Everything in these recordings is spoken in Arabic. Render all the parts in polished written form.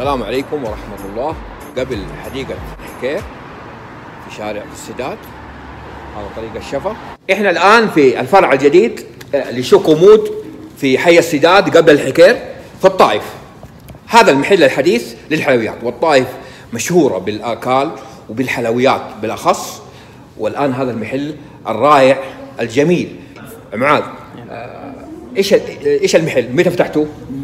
السلام عليكم ورحمة الله. قبل حديقة حكير في شارع السداد، هذا طريق الشفا. احنا الآن في الفرع الجديد لشوكو في حي السداد قبل الحكير في الطائف. هذا المحل الحديث للحلويات، والطائف مشهورة بالآكال وبالحلويات بالأخص. والآن هذا المحل الرائع الجميل. معاذ، ايش المحل؟ متى فتحتوه؟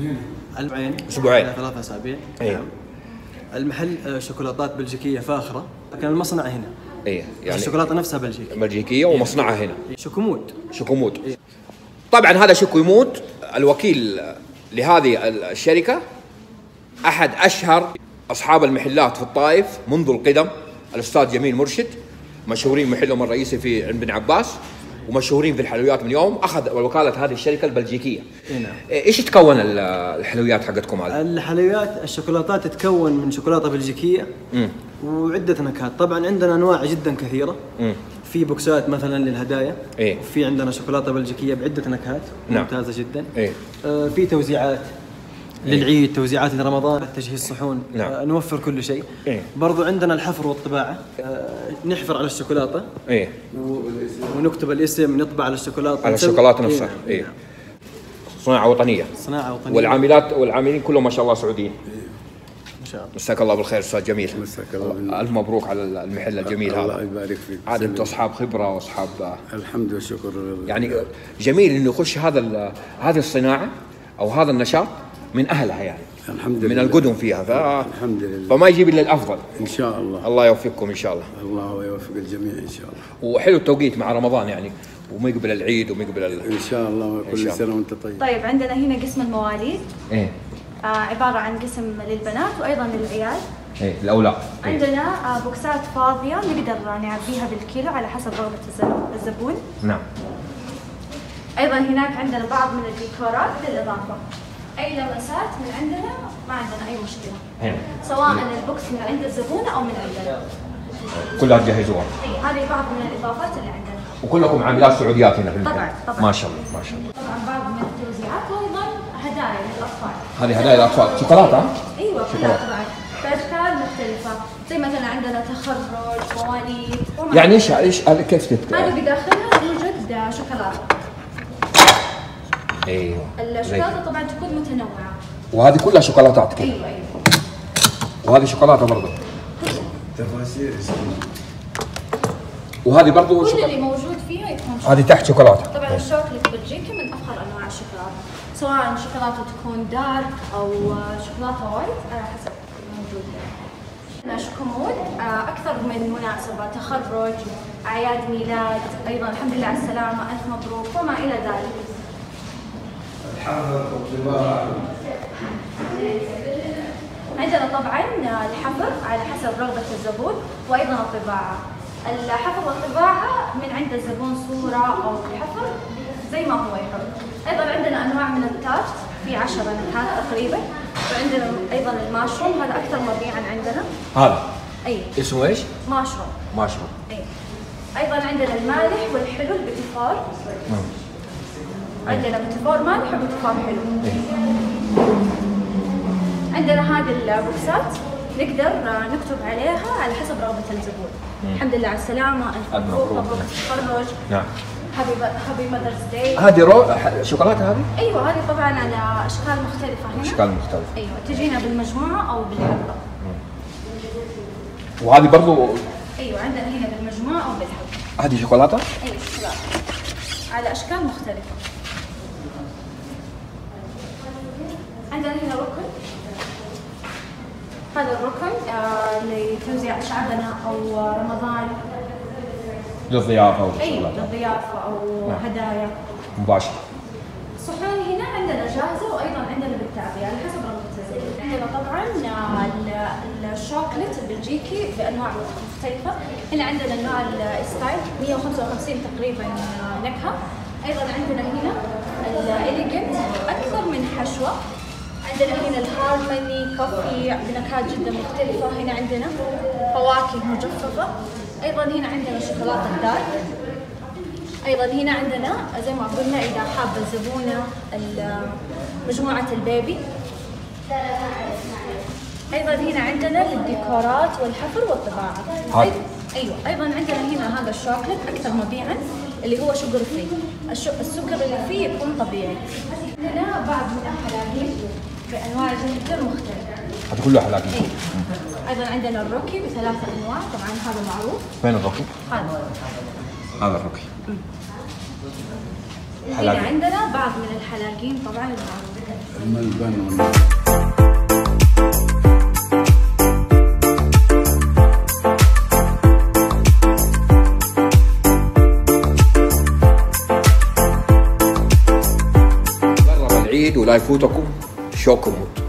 أسبوعين 3 أسابيع. ايه. المحل شوكولاتات بلجيكية فاخرة، لكن المصنع هنا. ايه، يعني الشوكولاتة نفسها بلجيكية ومصنعها هنا. شوكو. إيه. طبعا هذا شوكو الوكيل لهذه الشركة، أحد أشهر أصحاب المحلات في الطائف منذ القدم، الأستاذ جميل مرشد، مشهورين محلهم الرئيسي في عند بن عباس، ومشهورين في الحلويات من يوم أخذ وكالة هذه الشركة البلجيكية. إيش تكون الحلويات حقتكم هذه؟ الحلويات الشوكولاتات تتكون من شوكولاتة بلجيكية وعدة نكهات. طبعا عندنا أنواع جدا كثيرة. في بوكسات مثلا للهدايا. إيه؟ في عندنا شوكولاتة بلجيكية بعدة نكهات. نعم. ممتازة جدا. إيه؟ في توزيعات للعيد، توزيعات لرمضان، تجهيز صحون. نعم. نوفر كل شيء. إيه؟ برضو عندنا الحفر والطباعة. نحفر على الشوكولاتة. إيه؟ ونكتب الاسم، نطبع على الشوكولاتة، على الشوكولاتة نفسها. إيه؟ إيه؟ صناعة وطنية. والعاملين كلهم ما شاء الله سعوديين. ان شاء الله. مساك الله بالخير استاذ جميل. مساك الله. الف مبروك على المحل الجميل هذا. الله يبارك فيك. عاد انتم اصحاب خبره واصحاب الحمد والشكر. يعني جميل انه يخش هذه الصناعه او هذا النشاط من اهلها، يعني الحمد لله، من القدم فيها. الحمد لله، فما يجيب الا الافضل ان شاء الله. الله يوفقكم ان شاء الله. الله يوفق الجميع ان شاء الله. وحلو التوقيت مع رمضان يعني، وما يقبل العيد وما يقبل ان شاء الله. كل سنه وانت طيب. طيب عندنا هنا قسم المواليد. ايه. عباره عن قسم للبنات وايضا للعيال. ايه، الاولاد. عندنا بوكسات فاضيه نقدر نعبيها بالكيلو على حسب رغبه الزبون. نعم. ايضا هناك عندنا بعض من الديكورات للاضافه. اي لمسات من عندنا ما عندنا اي مشكله. هنا. سواء البوكس من عند الزبون او من عندنا. كلها تجهزوها. اي، هذه بعض من الاضافات اللي عندنا. وكلكم عاملات سعوديات هنا في المحل. طبعا. ما شاء الله ما شاء الله. طبعا بعض من التوزيعات وايضا هدايا للاطفال. هذه هدايا الاطفال، شوكولاته؟ ايوه كلها طبعا باشكال مختلفه، زي مثلا عندنا تخرج، مواليد. يعني ايش كيف تتكلم؟ هذه بداخلها يوجد شوكولاته. ايوه. الشوكولاته طبعا تكون متنوعه. وهذه كلها شوكولاتات كده؟ ايوه. وهذه شوكولاته برضه؟ تفاصيل. وهذه برضه كل اللي موجود فيها يكون هذه تحت شوكولاته. طبعا الشوكولاته بلجيكي من افخر انواع الشوكولاته، سواء شوكولاته تكون دارك او شوكولاته وايت على حسب الموجود. عندنا شوكومود اكثر من مناسبه، تخرج، اعياد ميلاد، ايضا الحمد لله على السلامه، الف مبروك وما الى ذلك. الحفر والطباعه. عندنا طبعا الحفر على حسب رغبه الزبون، وايضا الطباعه. الحفر والطباعه من عند الزبون صوره او الحفر زي ما هو يحب. ايضا عندنا انواع من التارت، في 10 نكهات تقريبا. وعندنا ايضا الماشروم، هذا اكثر مبيعا عندنا. هذا اي اسمه ايش؟ ماشروم. اي. ايضا عندنا المالح والحلو البتيفور. عندنا بتيفور مالح وبتيفور حلو. عندنا هذه البوكسات نقدر نكتب عليها على حسب رغبة الزبون. الحمد لله على السلامة، ألف مبروك، مبروك التخرج. نعم. هابي ماذرز داي. هذه شوكولاتة هذه؟ ايوه، هذه طبعا على اشكال مختلفة هنا. اشكال مختلفة. ايوه، تجينا بالمجموعة او بالحبة. وهذه برضو؟ ايوه، عندنا هنا بالمجموعة او بالحبة. هذه شوكولاتة؟ ايوه شوكولاتة على اشكال مختلفة. عندنا هنا ركن. هذا الركن لتوزيع شعبنا او رمضان. للضيافة ايوه، للضيافة او هدايا مباشرة. الصحون هنا عندنا جاهزة وايضا عندنا بالتعبئة على حسب رغبة الزبون. عندنا طبعا الشوكولات البلجيكي بانواع مختلفة. هنا عندنا نوع الستايل 155 تقريبا نكهة. ايضا عندنا هنا الاليجنت اكثر من حشوة. عندنا هنا الهارموني كوفي بنكهات جدا مختلفة. هنا عندنا فواكه مجففة. ايضا هنا عندنا شوكولاتة دارك. ايضا هنا عندنا زي ما قلنا اذا حاب الزبونة مجموعة البيبي. ايضا هنا عندنا للديكورات والحفر والطباعه. ايوه ايضا عندنا هنا هذا الشوكولات اكثر مبيعا اللي هو شوجر فري. السكر اللي فيه يكون طبيعي. هنا بعض من الحلاقين بانواع جدا مختلفه. هذا كله حلاقين. ايضا عندنا الروكي بثلاث انواع، طبعا هذا معروف. فين الروكي؟ هذا الروكي. هنا عندنا بعض من الحلاقين طبعا المعروفين. العيد ولا يفوتكم شوكو مود.